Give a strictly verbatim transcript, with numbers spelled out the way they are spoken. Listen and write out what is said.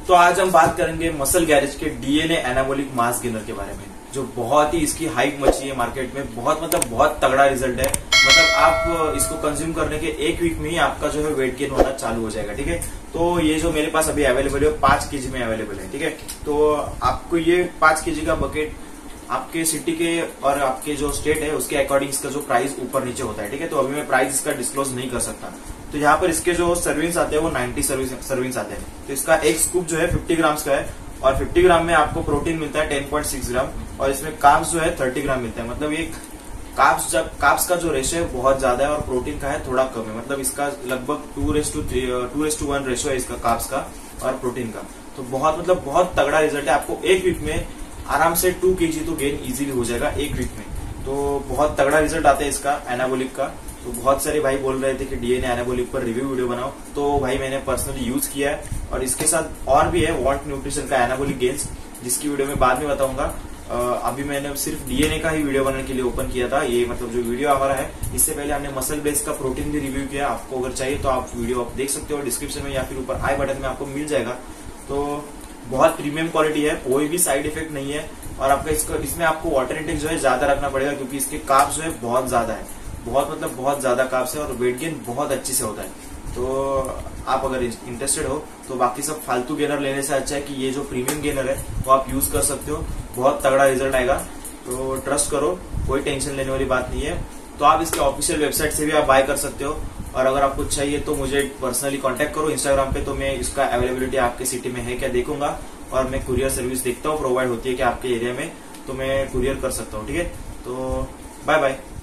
तो आज हम बात करेंगे मसल गैरेज के डीएनए एनाबॉलिक मास गेनर के बारे में, जो बहुत ही इसकी हाइप मची है मार्केट में। बहुत मतलब बहुत तगड़ा रिजल्ट है। मतलब आप इसको कंज्यूम करने के एक वीक में ही आपका जो है वेट गेन होना चालू हो जाएगा। ठीक है, तो ये जो मेरे पास अभी अवेलेबल है पांच केजी में अवेलेबल है। ठीक है, तो आपको ये पांच केजी का बकेट आपके सिटी के और आपके जो स्टेट है उसके अकॉर्डिंग इसका जो प्राइस ऊपर नीचे होता है। ठीक है, तो अभी मैं प्राइस इसका डिस्क्लोज नहीं कर सकता। तो यहाँ पर इसके जो सर्विंग्स आते हैं वो नाइन्टी सर्विंग्स आते हैं। तो इसका एक स्कूप जो है फिफ्टी ग्राम्स का है और फिफ्टी ग्राम में आपको प्रोटीन मिलता है टेन पॉइंट सिक्स ग्राम और इसमें कार्ब्स जो है थर्टी ग्राम मिलता है। मतलब ये कार्ब्स जब कार्ब्स का जो रेशो है बहुत ज्यादा है और प्रोटीन का है थोड़ा कम है। मतलब इसका लगभग टू रेस टू टू रेस टू वन रेशो है इसका कार्ब्स का और प्रोटीन का। तो बहुत मतलब बहुत तगड़ा रिजल्ट है। आपको एक वीक में आराम से टू केजी तो गेन इजीली हो जाएगा एक वीक में। तो बहुत तगड़ा रिजल्ट आता है इसका एनाबॉलिक का। तो बहुत सारे भाई बोल रहे थे कि डीएनए एनाबॉलिक पर रिव्यू वीडियो बनाओ, तो भाई मैंने पर्सनली यूज किया है। और इसके साथ और भी है वांट न्यूट्रिशन का एनाबॉलिक गेन्स, जिसकी वीडियो मैं बाद में बताऊंगा। अभी मैंने सिर्फ डीएनए का ही वीडियो बनाने के लिए ओपन किया था। ये मतलब जो वीडियो हमारा है, इससे पहले हमने मसल बेस का प्रोटीन भी रिव्यू किया। आपको अगर चाहिए तो आप वीडियो आप देख सकते हो डिस्क्रिप्शन में या फिर ऊपर आई बटन में आपको मिल जाएगा। तो बहुत प्रीमियम क्वालिटी है, कोई भी साइड इफेक्ट नहीं है। और आपका इसका इसमें आपको वाटर इंटेक जो है ज्यादा रखना पड़ेगा क्योंकि इसके कार्ब्स जो है बहुत ज्यादा है। बहुत मतलब बहुत ज्यादा कार्ब्स है और वेट गेन बहुत अच्छे से होता है। तो आप अगर इंटरेस्टेड हो तो बाकी सब फालतू गेनर लेने से अच्छा है कि ये जो प्रीमियम गेनर है वो आप यूज कर सकते हो। बहुत तगड़ा रिजल्ट आएगा, तो ट्रस्ट करो, कोई टेंशन लेने वाली बात नहीं है। तो आप इसके ऑफिशियल वेबसाइट से भी आप बाय कर सकते हो। और अगर आपको चाहिए तो मुझे पर्सनली कांटेक्ट करो इंस्टाग्राम पे, तो मैं इसका अवेलेबिलिटी आपके सिटी में है क्या देखूंगा और मैं कुरियर सर्विस देखता हूँ प्रोवाइड होती है कि आपके एरिया में, तो मैं कुरियर कर सकता हूँ। ठीक है, तो बाय बाय।